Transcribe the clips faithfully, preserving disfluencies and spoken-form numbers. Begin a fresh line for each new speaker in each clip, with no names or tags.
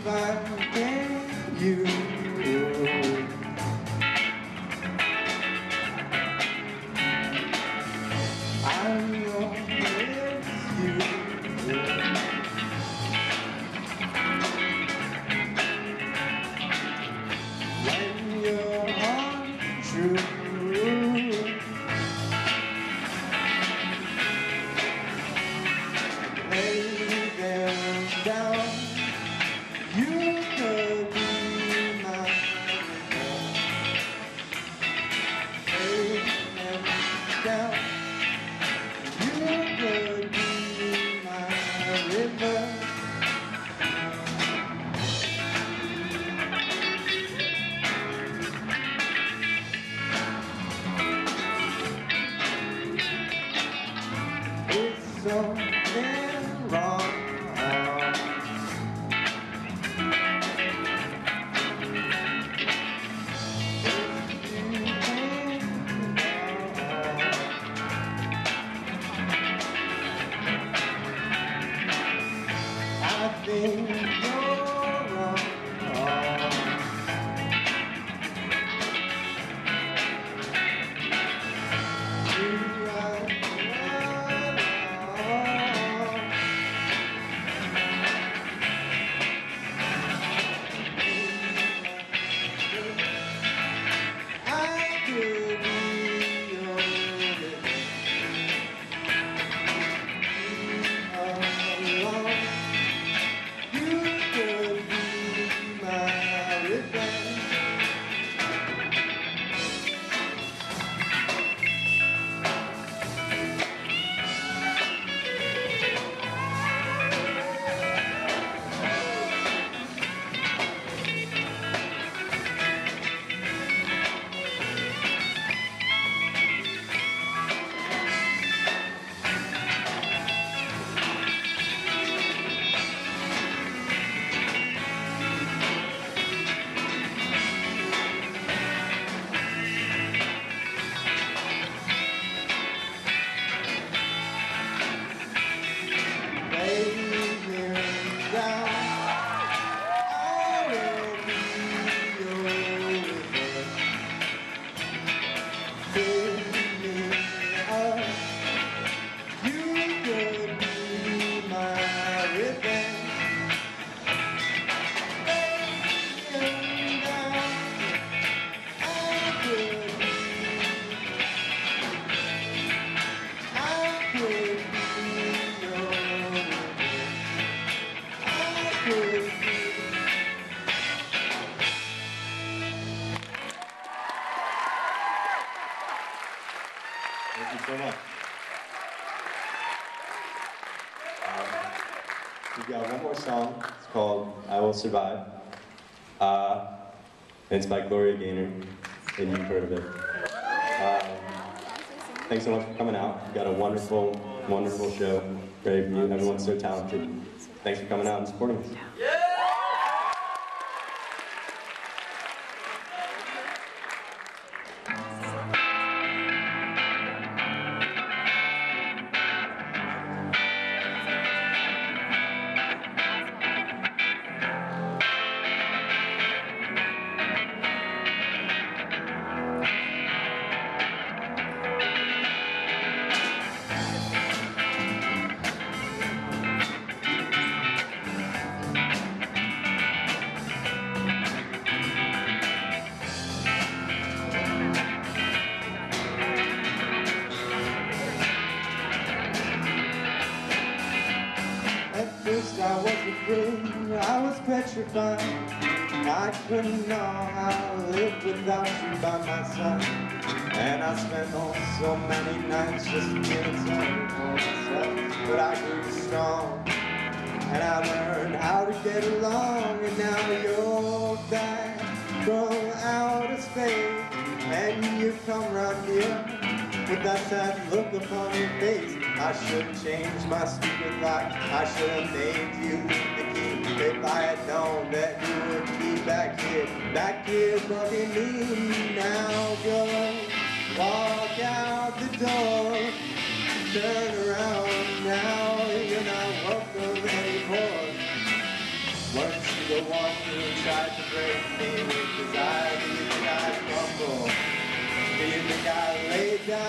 finding you. I know it's you. When you're untrue, lay them down. You could be my love. Lay them down. You could be my river. It's something wrong. I think you're wrong. You are wrong. I could be your living. You are alone. You could be my revenge. Lay me down. I will be your river. Fill me up. You could be my revenge. Lay me down. I could be. I could be your.
Thank you so much. Um, we've got one more song. It's called I Will Survive. Uh, it's by Gloria Gaynor, and you've heard of it. Um, thanks so much for coming out. You've got a wonderful, wonderful show. Great of you. Everyone's so talented. Thanks for coming out and supporting us.
First I was afraid, I was petrified. I couldn't know how to live without you by my side. And I spent oh, so many nights just feeling sorry for myself. But I grew strong, and I learned how to get along. And now you're back from outer space, and you come right here with that sad look upon your face. I should have changed my stupid life. I should have made you the key. If I had known that you would be back here, back here bugging me. Now go, walk out the door, turn around. Now you're not welcome anymore. Once you go on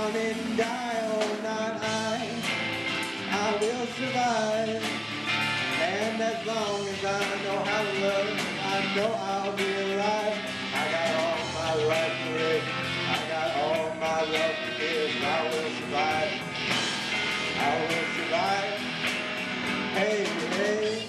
on and die all night. I, I will survive. And as long as I know how to love, I know I'll be alive. I got all my life to live. I got all my love to give. I will survive. I will survive. Hey, hey.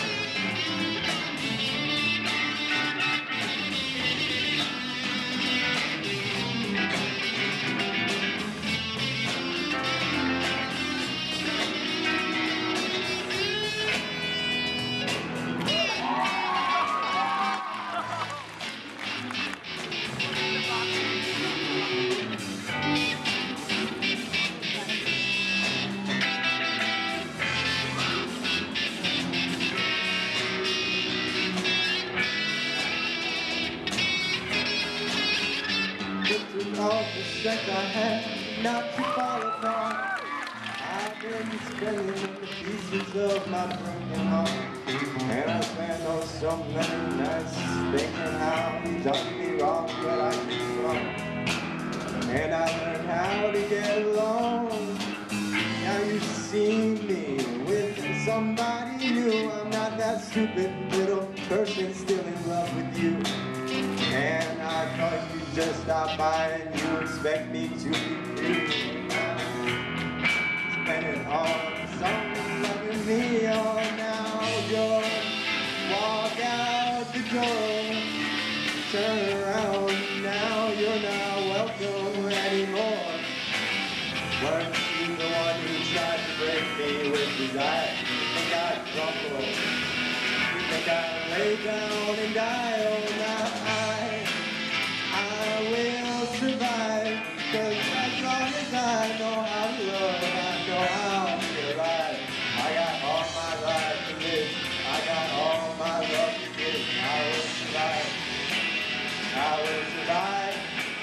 All the strength I had not to fall apart. I've been spinning the pieces of my broken heart, and I spent oh so many nights thinking how you done me wrong, but I keep wrong. And I learned how to get along. Now you see me with somebody new. I'm not that stupid little person still in love with you. And I thought you just stopped by and you expect me to be free. Spending all someone loving me all now. You'll walk out the door, turn around now. You're not welcome anymore. Weren't you the one who tried to break me with desire? You think I'd crumble? You think I'd lay down and die? Oh, now I I will survive, cause as long as I know how to love, I know how to survive. I got all my life to live, I got all my love to give. I will survive, I will survive.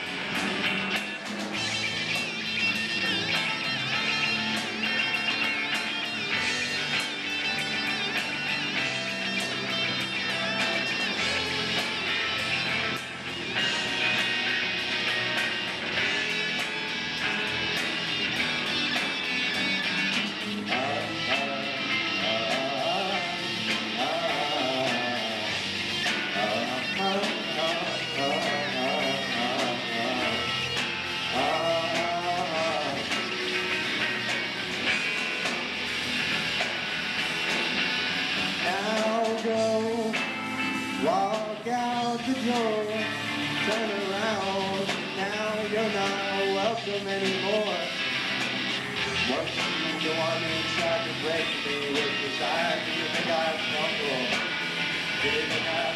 Walk out the door, turn around, now you're not welcome anymore. Weren't you the one who tried to break me with desire? Do you think I'd crumble? Do you think I'd